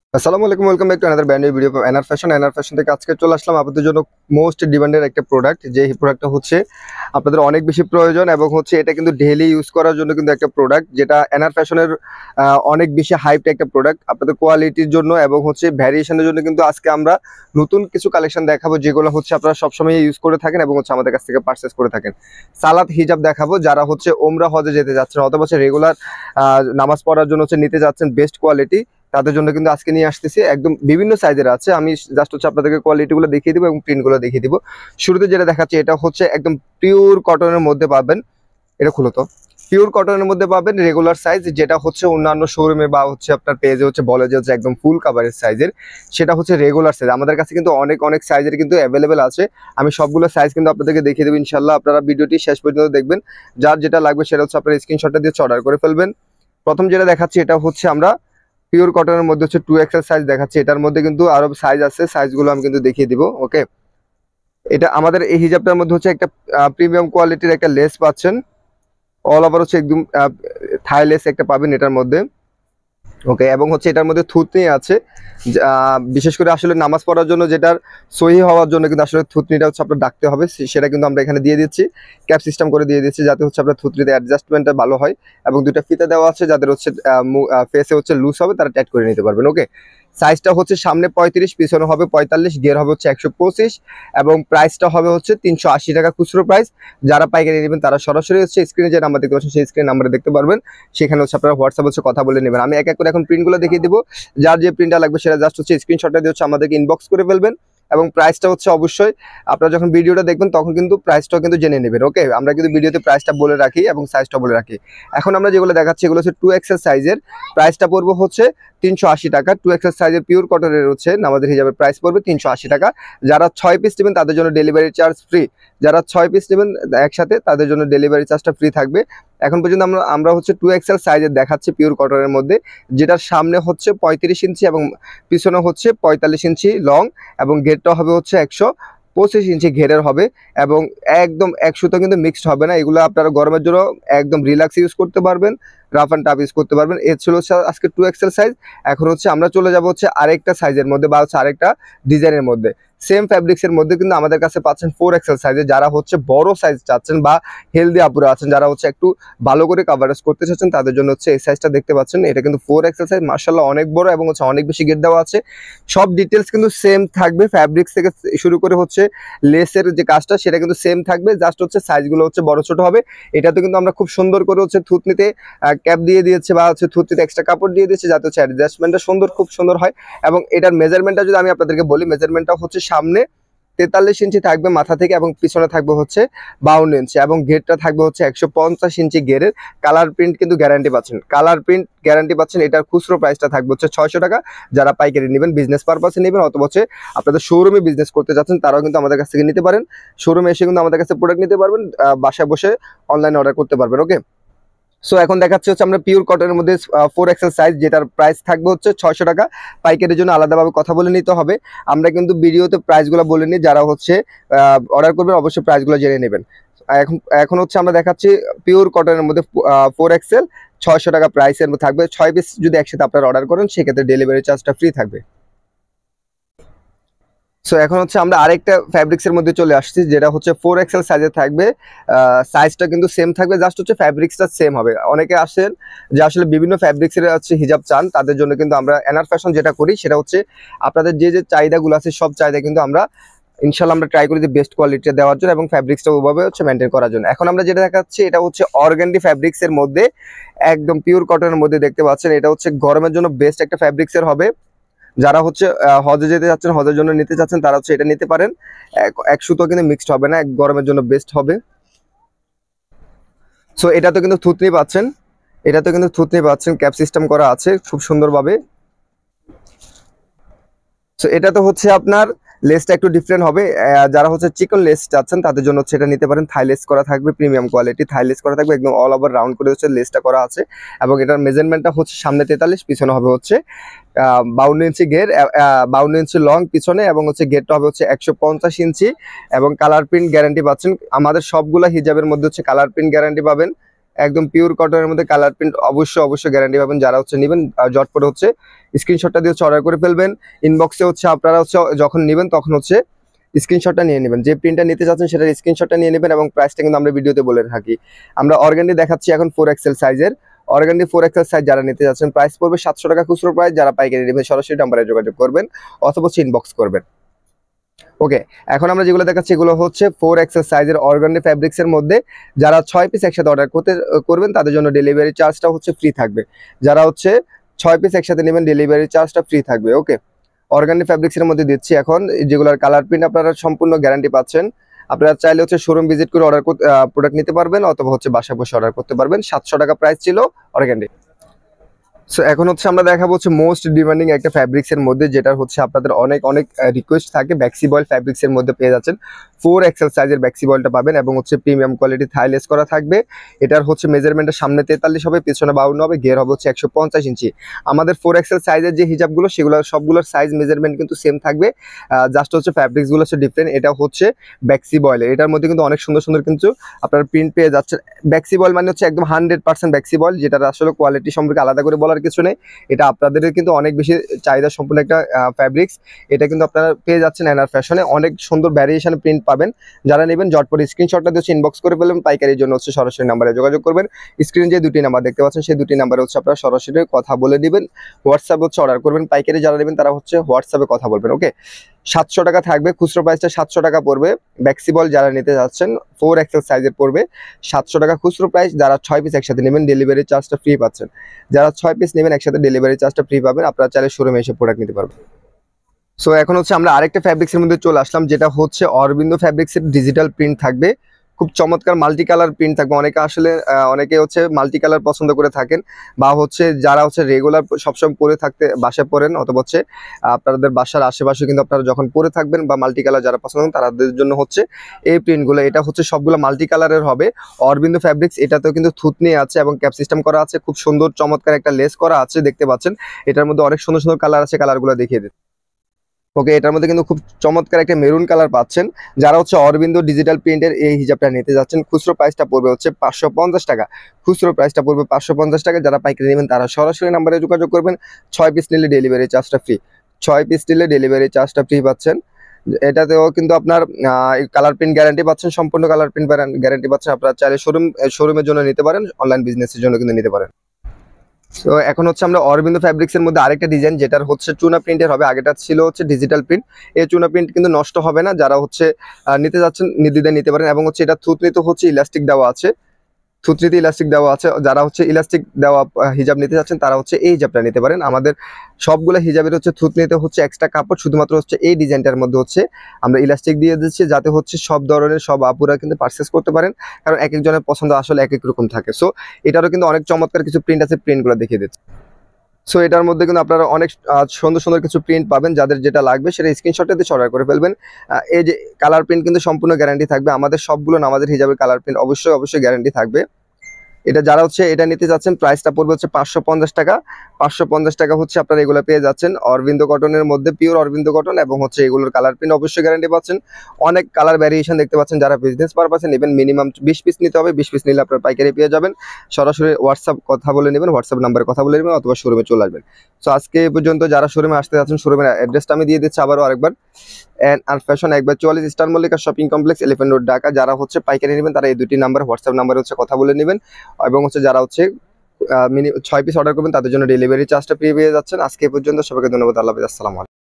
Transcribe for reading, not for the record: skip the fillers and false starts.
আসসালামু আলাইকুম, welcome back to another brand new video NR fashion. NR fashion থেকে আজকে চলে আসলাম আপনাদের জন্য মোস্ট ডিমান্ডের একটা প্রোডাক্ট। যে প্রোডাক্টটা হচ্ছে আপনাদের অনেক বেশি প্রয়োজন এবং হচ্ছে এটা কিন্তু ডেইলি ইউজ করার জন্য কিন্তু একটা প্রোডাক্ট, যেটা এনআর ফ্যাশনের অনেক বেশি হাইপড একটা প্রোডাক্ট আপনাদের কোয়ালিটির জন্য এবং হচ্ছে ভ্যারিয়েশনের জন্য। কিন্তু আজকে আমরা নতুন কিছু কালেকশন দেখাবো, যেগুলো হচ্ছে আপনারা সবসময় ইউজ করে থাকেন এবং হচ্ছে আমাদের কাছ থেকে পারচেস করে থাকেন। সালাত হিজাব দেখাবো, যারা হচ্ছে ওমরা হজে যেতে যাচ্ছেন অথবা রেগুলার নামাজ পড়ার জন্য হচ্ছে নিতে যাচ্ছেন বেস্ট কোয়ালিটি, তাদের জন্য কিন্তু আজকে নিয়ে আসতেছি। একদম বিভিন্ন সাইজের আছে, আমি জাস্ট হচ্ছে আপনাদেরকে কোয়ালিটিগুলো দেখিয়ে দিব এবং প্রিন্টগুলো দেখিয়ে দিব। শুরুতে যেটা দেখাচ্ছি এটা হচ্ছে একদম পিওর কটনের মধ্যে পাবেন। এটা খুলো তো। পিওর কটনের মধ্যে পাবেন রেগুলার সাইজ, যেটা হচ্ছে অন্যান্য শোরুমে বা হচ্ছে আপনার পেজে হচ্ছে বলে যে হচ্ছে একদম ফুল কাভারের সাইজের, সেটা হচ্ছে রেগুলার সাইজ। আমাদের কাছে কিন্তু অনেক অনেক সাইজের কিন্তু অ্যাভেলেবেল আছে। আমি সবগুলো সাইজ কিন্তু আপনাদেরকে দেখিয়ে দেবো ইনশাল্লাহ। আপনারা ভিডিওটি শেষ পর্যন্ত দেখবেন। যার যেটা লাগবে সেটা হচ্ছে আপনার স্ক্রিনশটটা দিয়ে অর্ডার করে ফেলবেন। প্রথম যেটা দেখাচ্ছি এটা হচ্ছে আমরা পিওর কটনের মধ্যে হচ্ছে 2XL সাইজ দেখাচ্ছে। এটার মধ্যে কিন্তু আরো সাইজ আছে, সাইজগুলো আমি কিন্তু দেখিয়ে দিব। ওকে, এটা আমাদের এই হিজাবটার মধ্যে হচ্ছে একটা প্রিমিয়াম কোয়ালিটির একটা লেস পাচ্ছেন। অল ওভার হচ্ছে একদম থাই লেস একটা পাবেন এটার মধ্যে। ওকে, এবং হচ্ছে এটার মধ্যে থুতনি আছে। বিশেষ করে আসলে নামাজ পড়ার জন্য, যেটার সহি হওয়ার জন্য কিন্তু আসলে থুতনিটা হচ্ছে আপনার ডাকতে হবে, সেটা কিন্তু আমরা এখানে দিয়ে দিচ্ছি। ক্যাপ সিস্টেম করে দিয়ে দিচ্ছি, যাতে হচ্ছে আপনার থুতনিতে অ্যাডজাস্টমেন্টটা ভালো হয়। এবং দুইটা ফিতা দেওয়া আছে, যাদের হচ্ছে ফেসে হচ্ছে লুজ হবে তারা টাইট করে নিতে পারবেন। ওকে, সাইজটা হচ্ছে সামনে 35, পিছনে হবে 45, গিয়ার হবে হচ্ছে 125 এবং প্রাইসটা হবে হচ্ছে 380 টাকা খুচরো প্রাইস। যারা পাইকারি নেবেন তারা সরাসরি হচ্ছে স্ক্রিনে যে নাম্বার দেখতে পাচ্ছেন সেই স্ক্রিন নাম্বারে দেখতে পারবেন। সেখানে হচ্ছে আপনারা হোয়াটসঅ্যাপ হচ্ছে কথা বলে নেবেন। আমি এক এক করে এখন প্রিন্টগুলো দেখিয়ে দিব। যার যে প্রিন্টটা লাগবে সেটা জাস্ট হচ্ছে স্ক্রিনশটটা দিয়ে হচ্ছে আমাদেরকে ইনবক্স করে ফেলবেন। এবং প্রাইসটা হচ্ছে অবশ্যই আপনারা যখন ভিডিওটা দেখবেন তখন কিন্তু প্রাইসটাও কিন্তু জেনে নেবেন। ওকে, আমরা কিন্তু ভিডিওতে প্রাইসটা বলে রাখি এবং সাইজটা বলে রাখি। এখন আমরা যেগুলো দেখাচ্ছি এগুলো হচ্ছে 2XL সাইজের। প্রাইসটা পড়বে হচ্ছে 380 টাকা। 2XL সাইজের পিওর কটনের হচ্ছে আমাদের হিজাবের প্রাইস পড়বে 380 টাকা। যারা 6 পিস নেবেন তাদের জন্য ডেলিভারি চার্জ ফ্রি। যারা 6 পিস নেবেন একসাথে তাদের জন্য ডেলিভারি চার্জটা ফ্রি থাকবে। এখন পর্যন্ত আমরা হচ্ছে 2XL সাইজের দেখাচ্ছি পিওর কটনের মধ্যে, যেটার সামনে হচ্ছে 35 ইঞ্চি এবং পিছনে হচ্ছে 45 ইঞ্চি লং এবং ঘেরটা হবে হচ্ছে 125 ইঞ্চি ঘেরের হবে। এবং একদম 100 কিন্তু মিক্সড হবে না। এগুলো আপনারা গরমের জন্য একদম রিল্যাক্স ইউজ করতে পারবেন, রাফ অ্যান্ড টাফ ইউজ করতে পারবেন। এ ছিল হচ্ছে আজকে 2XL সাইজ। এখন হচ্ছে আমরা চলে যাব হচ্ছে আরেকটা সাইজের মধ্যে বা হচ্ছে আরেকটা ডিজাইনের মধ্যে। সেম ফ্যাব্রিক্সের মধ্যে কিন্তু আমাদের কাছে পাচ্ছেন 4XL সাইজে। যারা হচ্ছে বড় সাইজ চাচ্ছেন বা হেলদি আপুরা আছেন, যারা হচ্ছে একটু ভালো করে কাভারেজ করতে চাচ্ছেন, তাদের জন্য হচ্ছে এই সাইজটা দেখতে পাচ্ছেন। এটা কিন্তু 4XL সাইজ, মার্শাল্লাহ অনেক বড় এবং হচ্ছে অনেক বেশি গেট দেওয়া আছে। সব ডিটেলস কিন্তু সেম থাকবে, ফ্যাব্রিক্স থেকে শুরু করে হচ্ছে লেসের যে কাজটা সেটা কিন্তু সেম থাকবে, জাস্ট হচ্ছে সাইজগুলো হচ্ছে বড় ছোট হবে। এটাতে কিন্তু আমরা খুব সুন্দর করে হচ্ছে থুতনিতে ক্যাপ দিয়ে দিয়েছে বা হচ্ছে থুতনিতে এক্সট্রা কাপড় দিয়ে দিয়েছে, যাতে হচ্ছে অ্যাডজাস্টমেন্টটা খুব সুন্দর হয়। এবং এটার মেজারমেন্টটা যদি আমি আপনাদেরকে বলি, মেজারমেন্টটা হচ্ছে সামনে 43 ইঞ্চি থাকবে মাথা থেকে এবং পিছনে থাকবে হচ্ছে 52 ইঞ্চি এবং ঘেরটা থাকবে হচ্ছে 150 ইঞ্চি ঘেরের। কালার প্রিন্ট কিন্তু গ্যারান্টি পাচ্ছেন, কালার প্রিন্ট গ্যারান্টি পাচ্ছেন। এটার খুচরো প্রাইসটা থাকবে হচ্ছে 600 টাকা। যারা পাইকারি নেবেন, বিজনেস পারপাসে নেবেন অথবা হচ্ছে আপনাদের শোরুমে বিজনেস করতে যাচ্ছেন, তারাও কিন্তু আমাদের কাছ থেকে নিতে পারেন। শোরুমে এসে কিন্তু আমাদের কাছে প্রোডাক্ট নিতে পারবেন, বাসায় বসে অনলাইনে অর্ডার করতে পারবেন। ওকে, সো এখন দেখাচ্ছি হচ্ছে আমরা পিওর কটনের মধ্যে 4XL সাইজ, যেটার প্রাইস থাকবে হচ্ছে 600 টাকা। পাইকারির জন্য আলাদাভাবে কথা বলে নিতে হবে। আমরা কিন্তু ভিডিওতে প্রাইসগুলো বলে নিই, যারা হচ্ছে অর্ডার করবেন অবশ্যই প্রাইসগুলো জেনে নেবেন। এখন এখন হচ্ছে আমরা দেখাচ্ছি পিওর কটনের মধ্যে 4XL 600 টাকা প্রাইসের থাকবে। 6 পিস যদি একসাথে আপনারা অর্ডার করেন সেক্ষেত্রে ডেলিভারি চার্জটা ফ্রি থাকবে। সো এখন হচ্ছে আমরা আরেকটা ফ্যাব্রিক্সের মধ্যে চলে আসছি, যেটা হচ্ছে 4XL সাইজে থাকবে। সাইজটা কিন্তু সেম থাকবে, জাস্ট হচ্ছে ফ্যাব্রিক্সটা সেম হবে। অনেকে আসেন যে আসলে বিভিন্ন ফ্যাব্রিক্সের হচ্ছে হিজাব চান, তাদের জন্য কিন্তু আমরা এনআর ফ্যাশন যেটা করি সেটা হচ্ছে আপনাদের যে যে চাহিদাগুলো আছে সব চাহিদা কিন্তু আমরা ইনশাল্লাহ আমরা ট্রাই করি যে বেস্ট কোয়ালিটি দেওয়ার জন্য এবং ফ্যাব্রিক্সটা ওভাবে হচ্ছে মেনটেন করার জন্য। এখন আমরা যেটা দেখাচ্ছি এটা হচ্ছে অর্গানডি ফ্যাব্রিক্সের মধ্যে, একদম পিওর কটনের মধ্যে দেখতে পাচ্ছেন। এটা হচ্ছে গরমের জন্য বেস্ট একটা ফ্যাব্রিক্সের হবে। যারা হচ্ছে হজে যেতে যাচ্ছেন, হজের জন্য নিতে চাচ্ছেন, তারা হচ্ছে এটা নিতে পারেন। এক সুতো কিন্তু মিক্সড হবে না, এক গরমের জন্য বেস্ট হবে। সো এটা তো কিন্তু থুতনি পাচ্ছেন, এটা তো কিন্তু থুতনি পাচ্ছেন, ক্যাপ সিস্টেম করা আছে খুব সুন্দরভাবে। সো এটা তো হচ্ছে আপনার লেসটা একটু ডিফারেন্ট হবে। যারা হচ্ছে চিকন লেস চাচ্ছেন তাদের জন্য হচ্ছে এটা নিতে পারেন। থাই লেস করা থাকবে, প্রিমিয়াম কোয়ালিটি থাই লেস করা থাকবে, একদম অল ওভার রাউন্ড করে হচ্ছে লেসটা করা আছে। এবং এটার মেজারমেন্টটা হচ্ছে সামনে 43, পিছনে হবে হচ্ছে 52 ইঞ্চি ঘের, 52 ইঞ্চি লং পিছনে এবং হচ্ছে ঘেরটা হবে হচ্ছে 150 ইঞ্চি। এবং কালার প্রিন্ট গ্যারান্টি পাচ্ছেন। আমাদের সবগুলা হিজাবের মধ্যে হচ্ছে কালার প্রিন্ট গ্যারান্টি পাবেন। একদম পিওর কটনের মধ্যে কালার প্রিন্ট অবশ্যই অবশ্যই গ্যারান্টি পাবেন। যারা হচ্ছে নেবেন জটপট হচ্ছে স্ক্রিনশটটা দিয়ে হচ্ছে অর্ডার করে ফেলবেন। ইনবক্সে হচ্ছে আপনারা হচ্ছে যখন নেবেন তখন হচ্ছে স্ক্রিনশটটা নিয়ে নেবেন, যে প্রিন্টটা নিতে চাচ্ছেন সেটার স্ক্রিনশটটা নিয়ে নেবেন এবং প্রাইসটা কিন্তু আমরা ভিডিওতে বলে থাকি। আমরা অর্গানডি দেখাচ্ছি এখন 4XL সাইজের। অর্গানডি 4XL সাইজ যারা নিতে যাচ্ছেন প্রাইস পড়বে 700 টাকা খুচরো প্রাইস। যারা পাইকারি নেবেন সরাসরি নাম্বারে যোগাযোগ করবেন অথবা ইনবক্স করবেন। ওকে, এখন আমরা যেগুলো দেখাচ্ছি এগুলো হচ্ছে 4XL সাইজের অর্গানডি ফ্যাব্রিক্সের মধ্যে। যারা 6 পিস একসাথে অর্ডার করবেন তাদের জন্য ডেলিভারি চার্জটা হচ্ছে ফ্রি থাকবে। যারা হচ্ছে 6 পিস একসাথে নেবেন ডেলিভারি চার্জটা ফ্রি থাকবে। ওকে, অর্গানডি ফ্যাব্রিক্সের মধ্যে দিচ্ছি এখন যেগুলোর কালার প্রিন্ট আপনারা সম্পূর্ণ গ্যারান্টি পাচ্ছেন। আপনারা চাইলে হচ্ছে শোরুম ভিজিট করে অর্ডার প্রোডাক্ট নিতে পারবেন অথবা হচ্ছে বাসায় বসে অর্ডার করতে পারবেন। 700 টাকা প্রাইস ছিল অর্গানডি। সো এখন হচ্ছে আমরা দেখাবো হচ্ছে মোস্ট ডিমান্ডিং একটা ফ্যাব্রিক্স এর মধ্যে, যেটা হচ্ছে আপনাদের অনেক অনেক রিকোয়েস্ট থাকে। ব্যাক্সিবয়েল ফ্যাব্রিক্স এর মধ্যে পেয়ে যাচ্ছেন 4XL সাইজের ব্যাক্সিবয়েলটা পাবেন এবং হচ্ছে প্রিমিয়াম কোয়ালিটি থাইলেস করা থাকবে। এটার হচ্ছে মেজারমেন্টের সামনে 43 হবে, পিছনে 52 হবে, ঘের হবে হচ্ছে 150 ইঞ্চি। আমাদের 4XL সাইজের যে হিজাবগুলো সেগুলো সবগুলোর সাইজ মেজারমেন্ট কিন্তু সেম থাকবে, জাস্ট হচ্ছে ফ্যাব্রিক্সগুলো হচ্ছে ডিফারেন্ট। এটা হচ্ছে ব্যাক্সিবয়েল, এটার মধ্যে কিন্তু অনেক সুন্দর সুন্দর কিন্তু আপনার প্রিন্ট পেয়ে যাচ্ছেন। ব্যাক্সিবয়েল মানে হচ্ছে একদম 100% ব্যাক্সিবয়েল, যেটার আসলে কোয়ালিটি সম্পর্কে আলাদা করে বলার কিছু নেই। এটা আপনাদের কিন্তু অনেক বেশি চাহিদা সম্পূর্ণ একটা ফ্যাব্রিক্স। এটা কিন্তু আপনারা পেয়ে যাচ্ছেন এনআর ফ্যাশনে, অনেক সুন্দর ভ্যারিয়েশন প্রিন্ট পাবেন। যারা নেবেন ঝটপট স্ক্রিনশটটা দিয়ে ইনবক্স করে ফেলবেন। পাইকারির জন্য হচ্ছে সরাসরি নাম্বারে যোগাযোগ করবেন। স্ক্রিনে যে দুটি নাম্বার দেখতে পাচ্ছেন সেই দুটি নাম্বারে হচ্ছে আপনারা সরাসরি কথা বলে দিবেন। হোয়াটসঅ্যাপে হচ্ছে অর্ডার করবেন। পাইকারি যারা নেবেন তারা হচ্ছে হোয়াটসঅ্যাপে কথা বলবেন। ওকে, 700 টাকা থাকবে খুচরো প্রাইসটা, 700 টাকা পড়বে। ব্যাক্সিবল যারা নিতে যাচ্ছেন 4XL সাইজের পড়বে 700 টাকা খুচরো প্রাইস। যারা 6 পিস একসাথে নেবেন ডেলিভারি চার্জটা ফ্রি পাচ্ছেন। যারা 6 পিস নেবেন একসাথে ডেলিভারি চার্জটা ফ্রি পাবেন। আপনারা চাইলে শোরুমে এসে প্রোডাক্ট নিতে পারবেন। সো এখন হচ্ছে আমরা আরেকটা ফ্যাব্রিক্সের মধ্যে চলে আসলাম, যেটা হচ্ছে অরবিন্দো ফ্যাব্রিক্সের ডিজিটাল প্রিন্ট থাকবে। খুব চমৎকার মাল্টি কালার প্রিন্ট থাকবে। অনেকে আসলে অনেকে হচ্ছে মাল্টি কালার পছন্দ করে থাকেন, বা হচ্ছে যারা হচ্ছে রেগুলার সবসময় পরে থাকতে বাসায় পরেন অথবা হচ্ছে আপনাদের বাসার আশেপাশে কিন্তু আপনারা যখন পরে থাকবেন বা মাল্টি কালার যারা পছন্দ করেন তাদের জন্য হচ্ছে এই প্রিন্টগুলো। এটা হচ্ছে সবগুলো মাল্টি কালারের হবে। অরবিন্দো ফ্যাব্রিক্স, এটাতেও কিন্তু থুতনি আছে এবং ক্যাপ সিস্টেম করা আছে। খুব সুন্দর চমৎকার একটা লেস করা আছে, দেখতে পাচ্ছেন। এটার মধ্যে অনেক সুন্দর সুন্দর কালার আছে, কালারগুলো দেখিয়ে দিন। ওকে, এটার মধ্যে কিন্তু খুব চমৎকার একটা মেরুন কালার পাচ্ছেন। যারা হচ্ছে অরবিন্দো ডিজিটাল প্রিন্টের এই হিজাবটা নিতে যাচ্ছেন খুচরো প্রাইসটা পড়বে হচ্ছে 550 টাকা। খুচরো প্রাইসটা পড়বে 550 টাকা। যারা পাইকারি নেবেন তারা সরাসরি নাম্বারে যোগাযোগ করবেন। 6 পিস নিলে ডেলিভারি চার্জটা ফ্রি। 6 পিস নিলে ডেলিভারি চার্জটা ফ্রি পাচ্ছেন। এটাতেও কিন্তু আপনার কালার প্রিন্ট গ্যারান্টি পাচ্ছেন, সম্পূর্ণ কালার প্রিন্ট গ্যারান্টি পাচ্ছেন। আপনারা চাইলে শোরুমের জন্য নিতে পারেন, অনলাইন বিজনেসের জন্য কিন্তু নিতে পারেন। তো এখন হচ্ছে আমরা অরবিন্দো ফ্যাব্রিক্সের মধ্যে আরেকটা ডিজাইন, যেটার হচ্ছে চুনা প্রিন্টের হবে। আগেটা ছিল হচ্ছে ডিজিটাল প্রিন্ট। এই চুনা প্রিন্ট কিন্তু নষ্ট হবে না। যারা হচ্ছে নিতে যাচ্ছেন নির্দ্বিধায় নিতে পারেন। এবং হচ্ছে এটা থুতনিতে হচ্ছে ইলাস্টিক দেওয়া আছে, থুতনিতে ইলাস্টিক দেওয়া আছে। যারা হচ্ছে ইলাস্টিক দেওয়া হিজাব নিতে যাচ্ছেন তারা হচ্ছে এই হিজাবটা নিতে পারেন। আমাদের সবগুলো হিজাবের হচ্ছে থুতনিতে হচ্ছে এক্সট্রা কাপড়, শুধুমাত্র হচ্ছে এই ডিজাইনটার মধ্যে হচ্ছে আমরা ইলাস্টিক দিয়ে দিচ্ছি, যাতে হচ্ছে সব ধরনের সব আপুরা কিন্তু পারচেস করতে পারেন, কারণ এক একজনের পছন্দ আসলে এক এক রকম থাকে। সো এটারও কিন্তু অনেক চমৎকার কিছু প্রিন্ট আছে, প্রিন্টগুলো দেখিয়ে দিচ্ছি। সো এটার মধ্যে কিন্তু আপনারা অনেক সুন্দর সুন্দর কিছু প্রিন্ট পাবেন। যাদের যেটা লাগবে সেটা স্ক্রিনশটে দিয়ে অর্ডার করে ফেলবেন। এই যে কালার প্রিন্ট কিন্তু সম্পূর্ণ গ্যারান্টি থাকবে। আমাদের সবগুলো আমাদের হিজাবের কালার প্রিন্ট অবশ্যই অবশ্যই গ্যারান্টি থাকবে। এটা যারা হচ্ছে এটা নিতে যাচ্ছেন প্রাইসটা পড়বে হচ্ছে 550 টাকা। 550 টাকা হচ্ছে আপনারা এগুলো পেয়ে যাচ্ছেন অরবিন্দো কটনের মধ্যে, পিওর অরবিন্দো কটন। এবং হচ্ছে এগুলোর কালার প্রিন্ট অবশ্যই গ্যারান্টি পাচ্ছেন। অনেক কালার ভ্যারিয়েশন দেখতে পাচ্ছেন। যারা বিজনেস পারপাসে নেবেন মিনিমাম 20 পিস নিতে হবে। 20 পিস নিলে আপনার পাইকারি পেয়ে যাবেন। সরাসরি হোয়াটসঅ্যাপ কথা বলে নেবেন, হোয়াটসঅ্যাপ নাম্বারে কথা বলে নেবেন অথবা শোরুমে চলে আসবেন। সো আজকে পর্যন্ত যারা শোরুমে আসতে যাচ্ছেন শোরুমের অ্যাড্রেসটা আমি দিয়ে দিচ্ছি আবারও আরেকবার। NR fashion 1/44 star Mallika shopping complex, elephant road, Dhaka. যারা হচ্ছে পাইকারি নেবেন তারা এই দুটি নাম্বার হোয়াটসঅ্যাপ নাম্বারে হচ্ছে কথা বলে নেবেন। এবং হচ্ছে যারা হচ্ছে 6 পিস অর্ডার করবেন তাদের জন্য ডেলিভারি চার্জটা ফ্রি পেয়ে যাচ্ছেন। আজকে পর্যন্ত সবাইকে ধন্যবাদ। আল্লাহ হাফেজ, আসসালামু আলাইকুম।